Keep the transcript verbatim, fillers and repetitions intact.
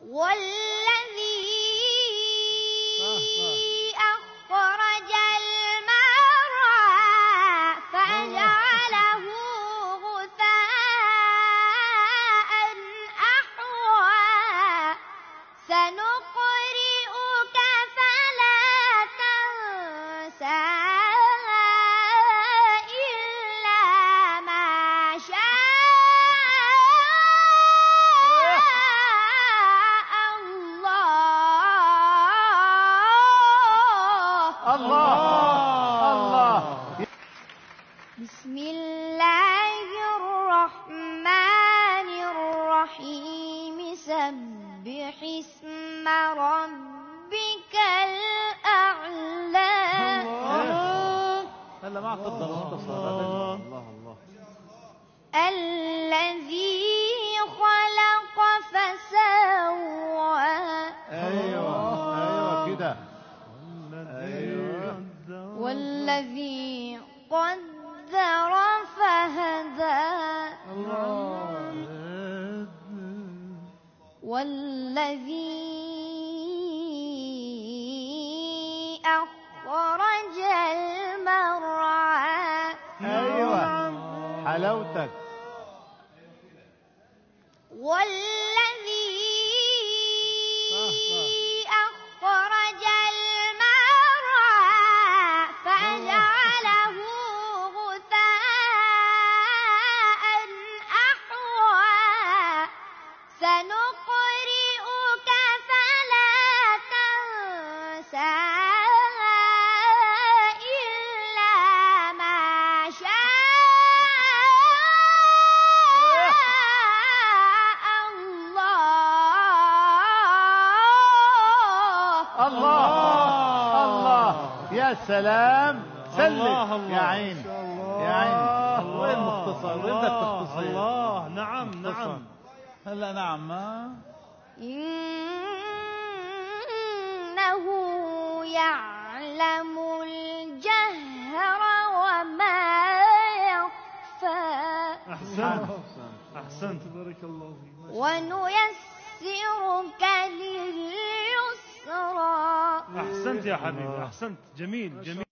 والذي أخرج المرعى فجعله غثاء أحوى سنقرئك فلا تنسى إلا ما شاء الله. الله الله. بسم الله الرحمن الرحيم سبح اسم ربك الأعلى. هلا ما قدر الله الله الذي خلق فسوى. ايوه ايوه كده. ايوه. والذي قدر فهدى. والذي أخرج المرعى. ايوه حلاوتك. والذي أخرج المرعى فجعله غثاء أحوى سنقرئك فلا تنسى إلا ما شاء الله. الله الله. يا سلام. سلم يا عيني يا عيني. وين مختصر؟ وين بدك تختصر؟ الله. نعم نعم. هلا نعم. ما إنه يعلم الجهر وما يخفى. أحسنت أحسنت بارك الله فيك. ونيسرك لليسرى. أحسنت يا حبيبي أحسنت. جميل جميل.